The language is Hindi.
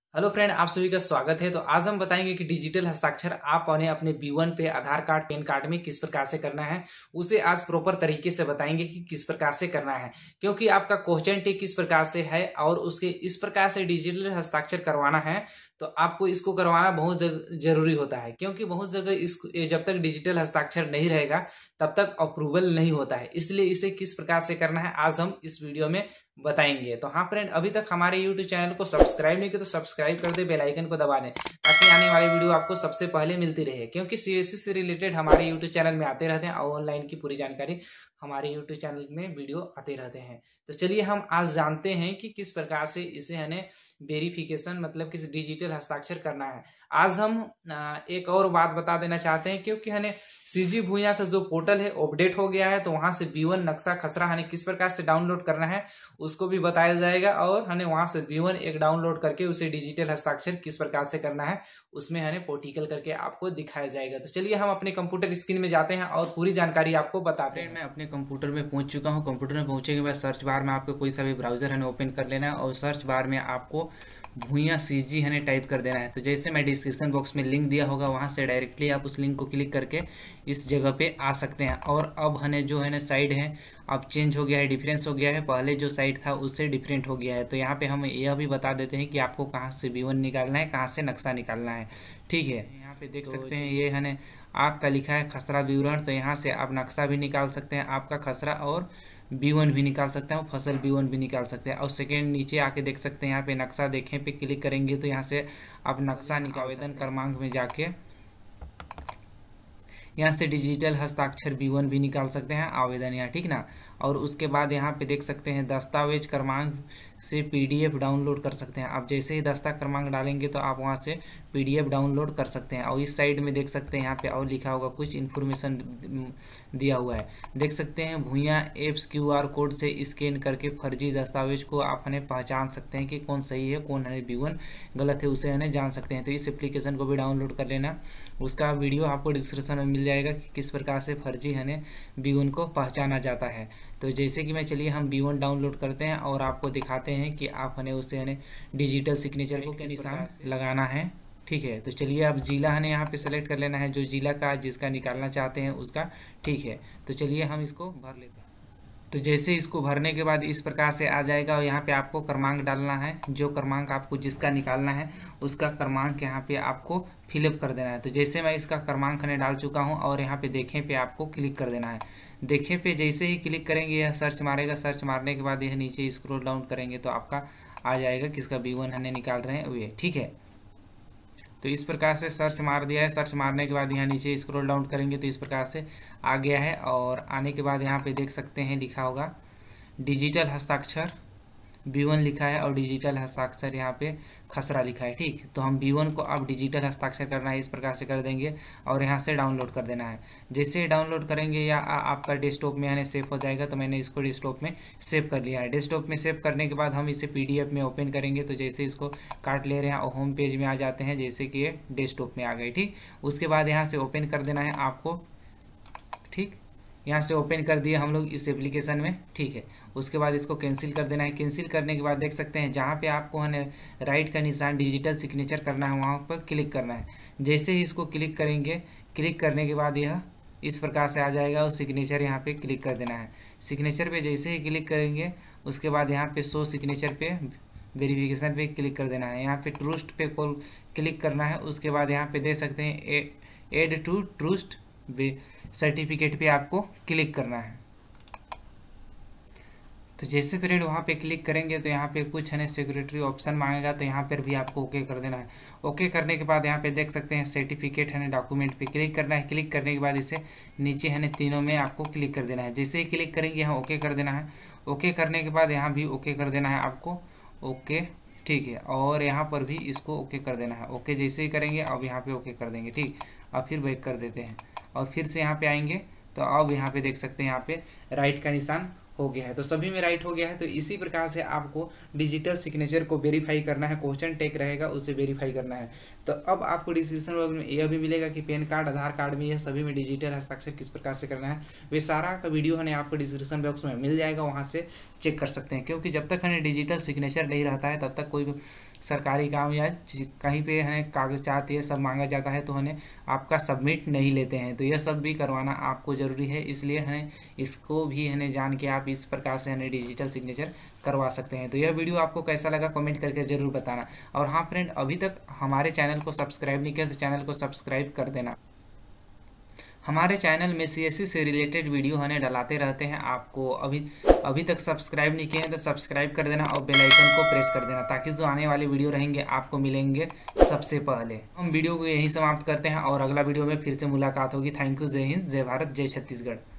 हेलो फ्रेंड, आप सभी का स्वागत है। तो आज हम बताएंगे कि डिजिटल हस्ताक्षर आप अपने B1 पे आधार कार्ड पैन कार्ड में किस प्रकार से करना है। उसे आज प्रॉपर तरीके से बताएंगे कि किस प्रकार से करना है, क्योंकि आपका क्वेश्चन टेक किस प्रकार से है और उसके इस प्रकार से डिजिटल हस्ताक्षर करवाना है। तो आपको इसको करवाना बहुत जरूरी होता है, क्योंकि बहुत जगह इसको जब तक डिजिटल हस्ताक्षर नहीं रहेगा तब तक अप्रूवल नहीं होता है। इसलिए इसे किस प्रकार से करना है आज हम इस वीडियो में बताएंगे। तो हाँ फ्रेंड, अभी तक हमारे यूट्यूब चैनल को सब्सक्राइब नहीं किया तो सब्सक्राइब कर दे, बेल आइकन को दबा दें ताकि आने वाली वीडियो आपको सबसे पहले मिलती रहे, क्योंकि सीएससी से रिलेटेड हमारे यूट्यूब चैनल में आते रहते हैं और ऑनलाइन की पूरी जानकारी हमारे यूट्यूब चैनल में वीडियो आते रहते हैं। तो चलिए हम आज जानते हैं कि किस प्रकार से इसे हमें वेरिफिकेशन मतलब किस डिजिटल हस्ताक्षर करना है। आज हम एक और बात बता देना चाहते हैं, क्योंकि हमें सीजी भूया का जो पोर्टल है अपडेट हो गया है, तो वहां से B1 नक्शा खसरा हमें किस प्रकार से डाउनलोड करना है उसको भी बताया जाएगा, और हमें वहां से B1 एक डाउनलोड करके उसे डिजिटल हस्ताक्षर किस प्रकार से करना है उसमें हमें प्रैक्टिकल करके आपको दिखाया जाएगा। तो चलिए हम अपने कंप्यूटर स्क्रीन में जाते हैं और पूरी जानकारी आपको बताते हैं। मैं अपने कंप्यूटर में पहुंच चुका हूं। कंप्यूटर में पहुंचे के बाद सर्च बार में आपको कोई सा भी ब्राउजर है ओपन कर लेना है और सर्च बार में आपको भूया सीजी है टाइप कर देना है। तो जैसे मैं डिस्क्रिप्शन बॉक्स में लिंक दिया होगा वहां से डायरेक्टली आप उस लिंक को क्लिक करके इस जगह पे आ सकते हैं। और अब हमें जो है साइड है अब चेंज हो गया है, डिफरेंस हो गया है, पहले जो साइड था उससे डिफरेंट हो गया है। तो यहाँ पे हम यह भी बता देते हैं कि आपको कहाँ से B1 निकालना है, कहाँ से नक्शा निकालना है। ठीक है, यहाँ पे देख सकते हैं ये है आपका लिखा है खसरा विवरण। तो यहाँ से आप नक्शा भी निकाल सकते हैं आपका खसरा, और B1 भी निकाल सकते हैं, फसल B1 भी निकाल सकते हैं। और सेकेंड नीचे आके देख सकते हैं यहाँ पे नक्शा देखें पे क्लिक करेंगे तो यहाँ से आप नक्शा निकाल आवेदन क्रमांक में जाके यहाँ से डिजिटल हस्ताक्षर B1 भी निकाल सकते हैं आवेदन यहाँ, ठीक ना। और उसके बाद यहाँ पे देख सकते हैं दस्तावेज क्रमांक से PDF डाउनलोड कर सकते हैं। आप जैसे ही दस्ता क्रमांक डालेंगे तो आप वहाँ से PDF डाउनलोड कर सकते हैं। और इस साइड में देख सकते हैं यहाँ पे और लिखा होगा कुछ इन्फॉर्मेशन दिया हुआ है, देख सकते हैं भूया एप्स QR कोड से स्कैन करके फर्जी दस्तावेज को आप हमें पहचान सकते हैं कि कौन सही है कौन है B1 गलत है, उसे हमें जान सकते हैं। तो इस एप्लीकेशन को भी डाउनलोड कर लेना, उसका वीडियो आपको डिस्क्रिप्शन में मिल जाएगा कि किस प्रकार से फर्जी है B1 को पहचाना जाता है। तो जैसे कि मैं चलिए हम B1 डाउनलोड करते हैं और आपको दिखाते हैं कि आप उसे डिजिटल सिग्नेचर को किस निशान लगाना है। ठीक है, तो चलिए अब जिला यहाँ पे सेलेक्ट कर लेना है, जो जिला का जिसका निकालना चाहते हैं उसका। ठीक है, तो चलिए हम इसको भर लेते हैं। तो जैसे इसको भरने के बाद इस प्रकार से आ जाएगा और यहाँ पे आपको क्रमांक डालना है, जो क्रमांक आपको जिसका निकालना है उसका क्रमांक यहाँ पे आपको फिलअप कर देना है। तो जैसे मैं इसका क्रमांक डाल चुका हूँ और यहाँ पे देखें पे आपको क्लिक कर देना है। देखें पे जैसे ही क्लिक करेंगे यह सर्च मारेगा, सर्च मारने के बाद यह नीचे स्क्रॉल डाउन करेंगे तो आपका आ जाएगा किसका B1 निकाल रहे हैं वे। ठीक है, तो इस प्रकार से सर्च मार दिया है। सर्च मारने के बाद यहाँ नीचे स्क्रॉल डाउन करेंगे तो इस प्रकार से आ गया है। और आने के बाद यहाँ पे देख सकते हैं लिखा होगा डिजिटल हस्ताक्षर B1 लिखा है और डिजिटल हस्ताक्षर यहाँ पे खसरा लिखा है। ठीक, तो हम B1 को अब डिजिटल हस्ताक्षर करना है, इस प्रकार से कर देंगे और यहाँ से डाउनलोड कर देना है। जैसे ही डाउनलोड करेंगे या आपका डेस्कटॉप में सेव हो जाएगा। तो मैंने इसको डेस्कटॉप में सेव कर लिया है। डेस्कटॉप में सेव करने के बाद हम इसे PDF में ओपन करेंगे। तो जैसे इसको काट ले रहे हैं और होम पेज में आ जाते हैं, जैसे कि ये डेस्कटॉप में आ गए। ठीक, उसके बाद यहाँ से ओपन कर देना है आपको। ठीक, यहाँ से ओपन कर दिए हम लोग इस एप्लीकेशन में। ठीक है, उसके बाद इसको कैंसिल कर देना है। कैंसिल करने के बाद देख सकते हैं जहाँ पे आपको राइट का निशान डिजिटल सिग्नेचर करना है वहाँ पर क्लिक करना है। जैसे ही इसको क्लिक करेंगे, क्लिक करने के बाद यह इस प्रकार से आ जाएगा और सिग्नेचर यहाँ पे क्लिक कर देना है। सिग्नेचर पे जैसे ही क्लिक करेंगे उसके बाद यहाँ पे शो सिग्नेचर पे वेरिफिकेशन पे क्लिक कर देना है। यहाँ पे ट्रूस्ट पे क्लिक करना है। उसके बाद यहाँ पे दे सकते हैं एड टू ट्रूस्ट सर्टिफिकेट पे आपको क्लिक करना है। तो जैसे फ्रेंड वहाँ पे क्लिक करेंगे तो यहाँ पे कुछ सिक्योरिटी ऑप्शन मांगेगा, तो यहाँ पर भी आपको ओके कर देना है। ओके करने के बाद यहाँ पे देख सकते हैं सर्टिफिकेट डॉक्यूमेंट पे क्लिक करना है। क्लिक करने के बाद इसे नीचे तीनों में आपको क्लिक कर देना है। जैसे ही क्लिक करेंगे यहाँ ओके कर देना है। ओके करने के बाद यहाँ भी ओके कर देना है आपको। ओके, ठीक है, और यहाँ पर भी इसको ओके कर देना है। ओके जैसे ही करेंगे अब यहाँ पे ओके कर देंगे। ठीक, अब फिर बैक कर देते हैं और फिर से यहाँ पे आएंगे तो अब यहाँ पे देख सकते हैं यहाँ पे राइट का निशान हो गया है। तो सभी में राइट हो गया है। तो इसी प्रकार से आपको डिजिटल सिग्नेचर को वेरीफाई करना है, क्वेश्चन टेक रहेगा उसे वेरीफाई करना है। तो अब आपको डिस्क्रिप्शन बॉक्स में यह भी मिलेगा कि पैन कार्ड आधार कार्ड में यह सभी में डिजिटल हस्ताक्षर किस प्रकार से करना है, वे सारा का वीडियो आपको डिस्क्रिप्शन बॉक्स में मिल जाएगा, वहाँ से चेक कर सकते हैं। क्योंकि जब तक डिजिटल सिग्नेचर नहीं रहता है तब तक कोई सरकारी काम या कहीं पे है कागजात ये सब मांगा जाता है तो है आपका सबमिट नहीं लेते हैं, तो यह सब भी करवाना आपको ज़रूरी है। इसलिए है इसको भी है जान के आप इस प्रकार से है डिजिटल सिग्नेचर करवा सकते हैं। तो यह वीडियो आपको कैसा लगा कमेंट करके ज़रूर बताना। और हाँ फ्रेंड, अभी तक हमारे चैनल को सब्सक्राइब नहीं किया तो चैनल को सब्सक्राइब कर देना। हमारे चैनल में CSC से रिलेटेड वीडियो हमें डलाते रहते हैं। आपको अभी तक सब्सक्राइब नहीं किए हैं तो सब्सक्राइब कर देना और बेल आइकन को प्रेस कर देना, ताकि जो आने वाले वीडियो रहेंगे आपको मिलेंगे सबसे पहले। हम वीडियो को यहीं समाप्त करते हैं और अगला वीडियो में फिर से मुलाकात होगी। Thank you. जय हिंद, जय भारत, जय छत्तीसगढ़।